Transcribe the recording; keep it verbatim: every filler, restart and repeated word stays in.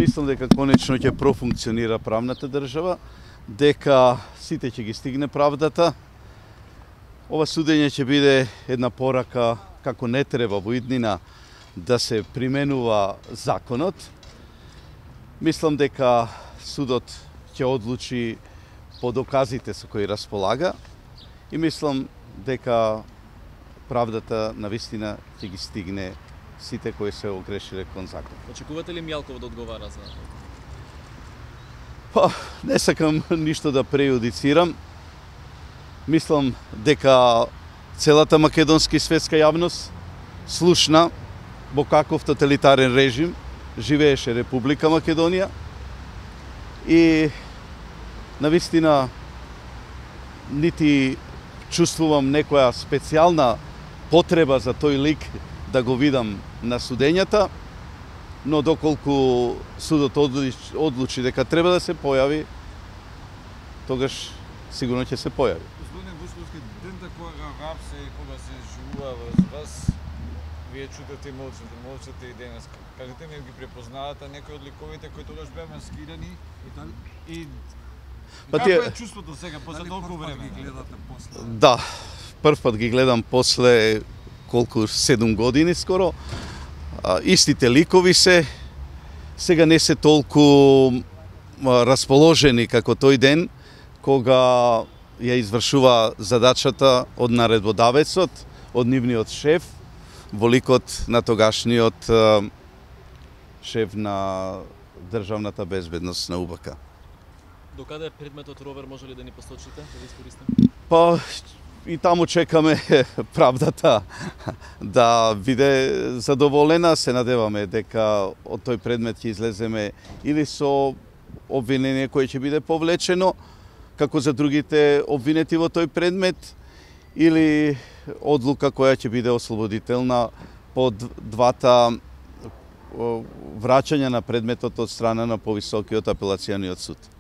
мислам дека конечно ќе профункционира правната држава, дека сите ќе ги стигне правдата. Ова судење ќе биде една порака како не треба во иднина да се применува законот. Мислам дека судот ќе одлучи по доказите со кои располага и мислам дека правдата навистина ќе ги стигне сите кои се огрешиле кон закон. Очекувате ли Мјалков да одговара за тоа? Па, не сакам ништо да преюдицирам. Мислам дека целата македонска и светска јавност слушна во каков тоталитарен режим живееше Република Македонија и навистина нити чувствувам некоја специјална потреба за тој лик да го видам на судењата, но доколку судот одлучи дека треба да се појави, тогаш сигурно ќе се појави. Господине Бушковски, дента кога рапсе и кога се живува во вас, вие чутате и молчате, молчате и денес. Кажете ми, ги препознавате некои од ликовите кои тогаш беа скидани и Па како тие... е чувството сега после толку време? Ги гледате после? Да, прв пат ги гледам после колку седум години скоро. А, истите ликови се, сега не се толку а, расположени како тој ден кога ја извршува задачата од наредбодавецот, од нивниот шеф, во ликот на тогашниот а, шеф на државната безбедност на УБК. Докаде предметот ровер може ли да ни посочите, да ви искористим? Па и таму чекаме правдата да биде задоволена. Се надеваме дека од тој предмет ќе излеземе или со обвинение кое ќе биде повлечено, како за другите обвинети во тој предмет, или одлука која ќе биде ослободителна по двата враќања на предметот од страна на повисокиот апелациониот суд.